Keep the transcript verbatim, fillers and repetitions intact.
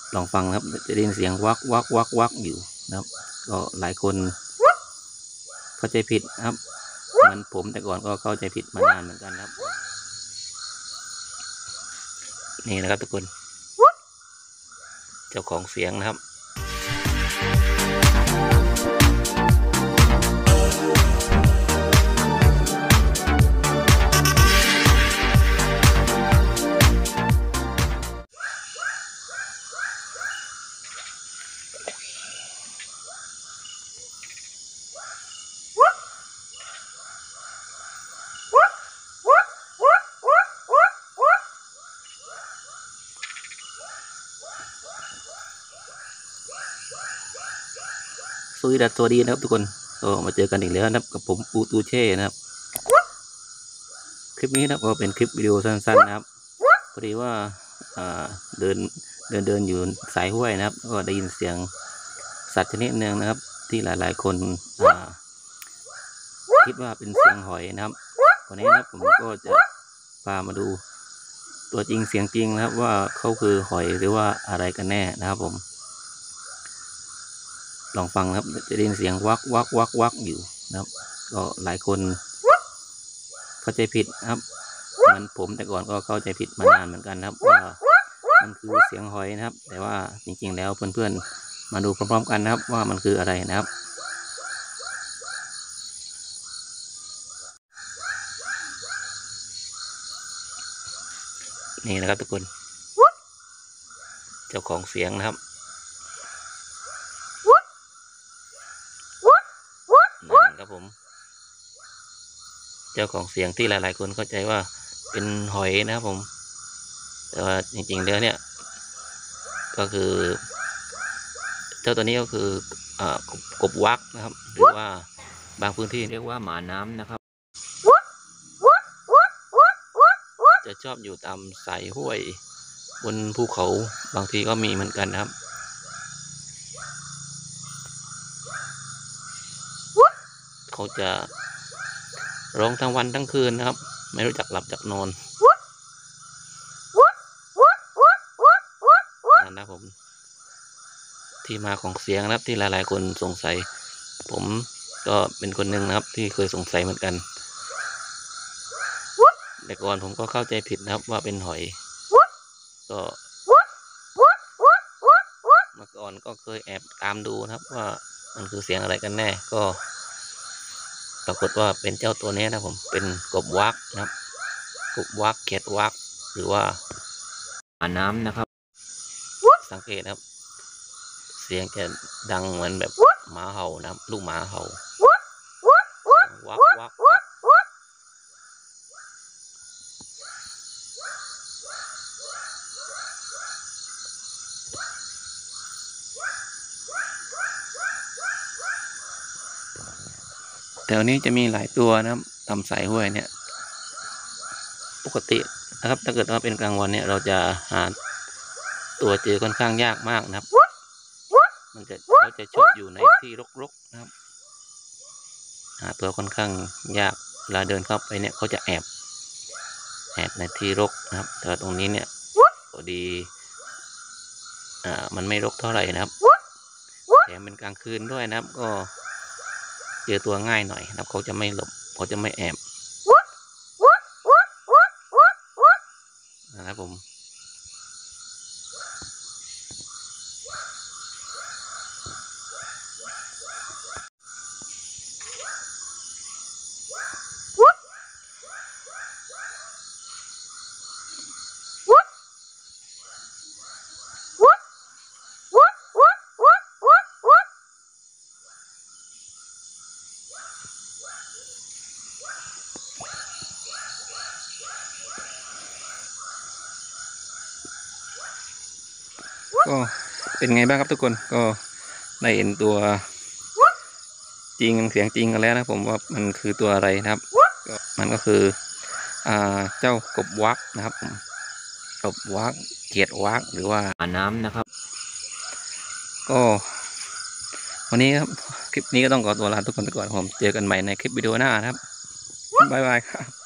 ลองฟังครับจะได้ยินเสียงวักวักวักวักอยู่นะครับก็หลายคนเข้าใจผิดครับเหมือนผมแต่ก่อนก็เข้าใจผิดมานานเหมือนกันครับนี่นะครับทุกคนเจ้าของเสียงนะครับสวัสดีสวัสดีนะครับทุกคนก็มาเจอกันอีกแล้วนะครับกับผมปูตูเช่นะครับคลิปนี้นะครับก็เป็นคลิปวิดีโอสั้นๆนะครับพอดีว่าเดินเดินเดินอยู่สายห้วยนะครับก็ได้ยินเสียงสัตว์ชนิดหนึ่งนะครับที่หลายๆคนคิดว่าเป็นเสียงหอยนะครับวันนี้นะครับผมก็จะพามาดูตัวจริงเสียงจริงนะครับว่าเขาคือหอยหรือว่าอะไรกันแน่นะครับผมลองฟังครับจะได้ยินเสียงวักวักวักวักอยู่นะครับก็หลายคนเข้าใจผิดนะครับเหมือนผมแต่ก่อนก็เข้าใจผิดมานานเหมือนกันนะครับว่ามันคือเสียงหอยนะครับแต่ว่าจริงๆแล้วเพื่อนๆมาดูพร้อมๆกันนะครับว่ามันคืออะไรนะครับนี่นะครับทุกคนเจ้าของเสียงนะครับนั่นครับผมเจ้าของเสียงที่หลายๆคนเข้าใจว่าเป็นหอยนะครับผมแต่ว่าจริงๆแล้วเนี่ยก็คือเจ้าตัวนี้ก็คือกบวักนะครับหรือว่าบางพื้นที่เรียกว่าหมาน้ำนะครับจะชอบอยู่ตามสายห้วยบนภูเขาบางทีก็มีเหมือนกันนะครับเขาจะร้องทั้งวันทั้งคืนนะครับไม่รู้จักหลับจักนอนนั่นนะผมที่มาของเสียงนะครับที่หลายๆคนสงสัยผมก็เป็นคนหนึ่งนะครับที่เคยสงสัยเหมือนกันแต่ก่อนผมก็เข้าใจผิดนะครับว่าเป็นหอยก็เมื่อก่อนก็เคยแอบตามดูนะครับว่ามันคือเสียงอะไรกันแน่ก็ปรากฏว่าเป็นเจ้าตัวนี้นะผมเป็นกบวักนะครับกบวักเขียดวักหรือว่าหมาน้ำนะครับสังเกตนะครับเสียงจะดังเหมือนแบบหมาเห่านะครับลูกหมาเห่าวักวักแถวนี้จะมีหลายตัวนะครับตามสายห้วยเนี่ยปกตินะครับถ้าเกิดว่าเป็นกลางวันเนี่ยเราจะหาตัวเจอค่อนข้างยากมากนะครับมันจะเขาจะชอบอยู่ในที่รกๆนะครับหาตัวค่อนข้างยากเวลาเดินเข้าไปเนี่ยเขาจะแอบแอบในที่รกนะครับแต่ตรงนี้เนี่ยพอดีอ่ามันไม่รกเท่าไหร่นะครับแถมเป็นกลางคืนด้วยนะครับก็เจอตัวง่ายหน่อยนะครับเขาจะไม่หลบเขาจะไม่แอบนะครับผมก็เป็นไงบ้างครับทุกคนก็ได้เห็นตัวจริงเสียงจริงกันแล้วนะผมว่ามันคือตัวอะไรนะครับก็มันก็คืออ่าเจ้ากบวักนะครับผมกบวักเขียดวักหรือว่าหมาน้ำนะครับก็วันนี้ครับคลิปนี้ก็ต้องขอตัวลาทุกคนไปก่อนผมเจอกันใหม่ในคลิปวิดีโอหน้านะครับบ๊ายบายครับ